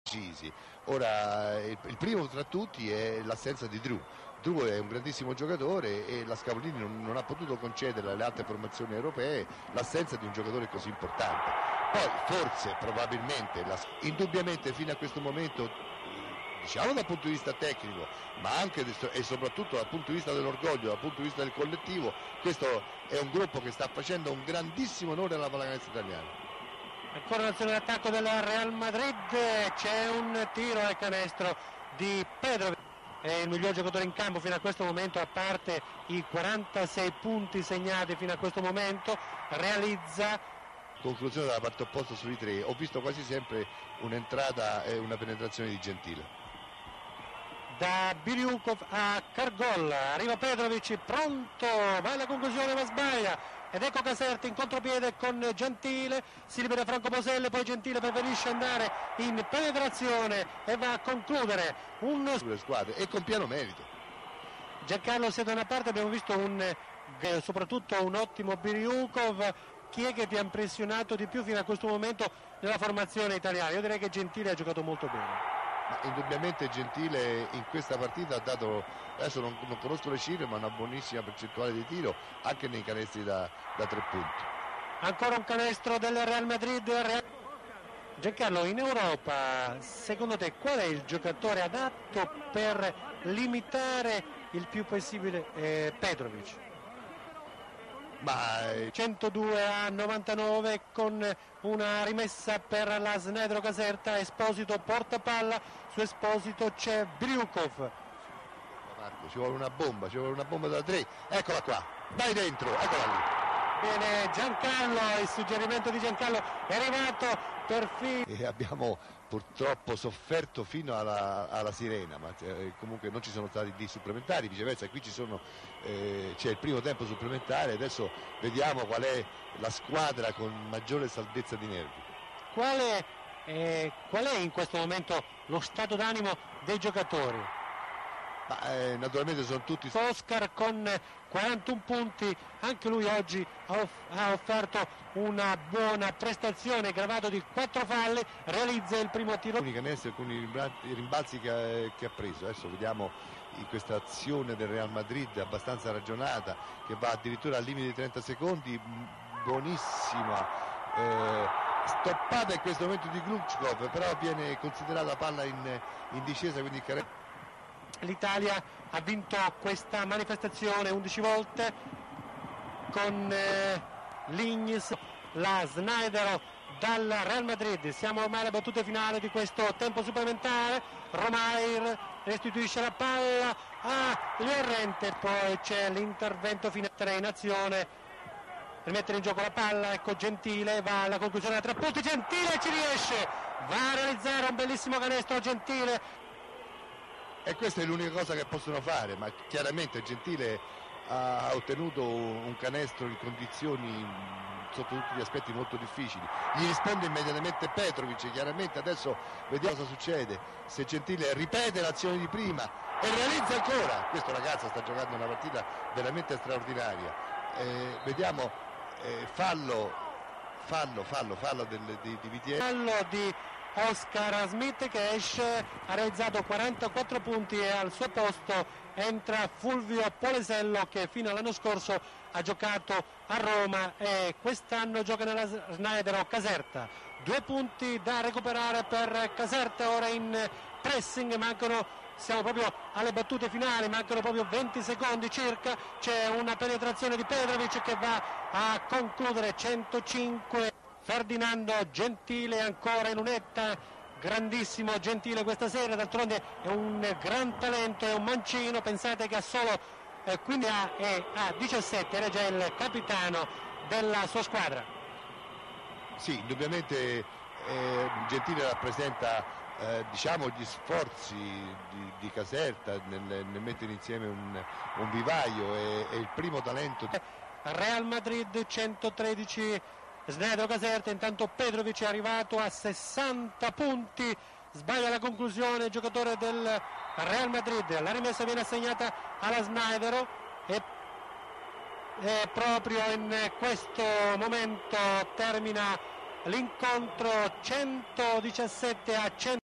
decisi. Ora il primo tra tutti è l'assenza di Drew. Drew è un grandissimo giocatore e la Scavolini non ha potuto concedere alle altre formazioni europee l'assenza di un giocatore così importante. Poi forse, probabilmente, indubbiamente fino a questo momento, diciamo dal punto di vista tecnico, ma anche e soprattutto dal punto di vista dell'orgoglio, dal punto di vista del collettivo, questo è un gruppo che sta facendo un grandissimo onore alla pallacanestro italiana. Ancora l'azione d'attacco del Real Madrid, c'è un tiro al canestro di Petrovic, è il miglior giocatore in campo fino a questo momento, a parte i 46 punti segnati fino a questo momento, realizza. Conclusione dalla parte opposta sui tre, ho visto quasi sempre un'entrata e una penetrazione di Gentile. Da Biriukov a Kargol, arriva Petrovic, pronto, va alla conclusione ma sbaglia, ed ecco Caserta in contropiede con Gentile, si libera Franco Moselle, poi Gentile preferisce andare in penetrazione e va a concludere sulle squadre e con pieno merito. Giancarlo, se da una parte abbiamo visto soprattutto un ottimo Biriukov, chi è che ti ha impressionato di più fino a questo momento nella formazione italiana? Io direi che Gentile ha giocato molto bene. Ma indubbiamente Gentile in questa partita ha dato, adesso non conosco le cifre, ma una buonissima percentuale di tiro anche nei canestri da 3 punti. Ancora un canestro del Real Madrid. Giancarlo, in Europa secondo te qual è il giocatore adatto per limitare il più possibile Petrovic? 102 a 99 con una rimessa per la Snedro Caserta, Esposito porta palla, su Esposito c'è Biriukov. Marco, ci vuole una bomba da 3, eccola qua, dai dentro, eccola lì. Bene Giancarlo, il suggerimento di Giancarlo è arrivato perfino. E abbiamo purtroppo sofferto fino alla sirena, ma comunque non ci sono stati di supplementari, viceversa qui c'è il primo tempo supplementare, adesso vediamo qual è la squadra con maggiore saldezza di nervi. Qual è in questo momento lo stato d'animo dei giocatori? Naturalmente sono tutti. Oscar con 41 punti, anche lui oggi ha offerto una buona prestazione, gravato di 4 falli, realizza il primo tiro. Alcuni canestri, alcuni rimbalzi che ha preso, adesso vediamo in questa azione del Real Madrid abbastanza ragionata, che va addirittura al limite di 30 secondi, buonissima stoppata in questo momento di Glukchkov, però viene considerata la palla in discesa, quindi l'Italia ha vinto questa manifestazione 11 volte con Lignes, la Sneijder dal Real Madrid. Siamo ormai alle battute finali di questo tempo supplementare. Romair restituisce la palla a Llorente, poi c'è l'intervento finale in azione per mettere in gioco la palla. Ecco Gentile, va alla conclusione da 3 punti, Gentile ci riesce, va a realizzare un bellissimo canestro Gentile. E questa è l'unica cosa che possono fare, ma chiaramente Gentile ha ottenuto un canestro in condizioni sotto tutti gli aspetti molto difficili. Gli risponde immediatamente Petrovic, chiaramente adesso vediamo cosa succede, se Gentile ripete l'azione di prima e realizza ancora. Questo ragazzo sta giocando una partita veramente straordinaria. Vediamo fallo di VTS. Fallo di Oscar Smith che esce, ha realizzato 44 punti e al suo posto entra Fulvio Polesello, che fino all'anno scorso ha giocato a Roma e quest'anno gioca nella Sneijder Caserta. 2 punti da recuperare per Caserta, ora in pressing, siamo proprio alle battute finali, mancano proprio 20 secondi circa, c'è una penetrazione di Petrovic che va a concludere 105. Ferdinando Gentile ancora in lunetta, grandissimo Gentile questa sera, d'altronde è un gran talento, è un mancino, pensate che ha solo 15 e a 17 era già il capitano della sua squadra. Sì, indubbiamente Gentile rappresenta diciamo gli sforzi di Caserta nel mettere insieme un vivaio, e il primo talento. Real Madrid 113 Snedro Caserta, intanto Petrovic è arrivato a 60 punti, sbaglia la conclusione il giocatore del Real Madrid, la rimessa viene assegnata alla Sneijder e proprio in questo momento termina l'incontro, 117 a 100.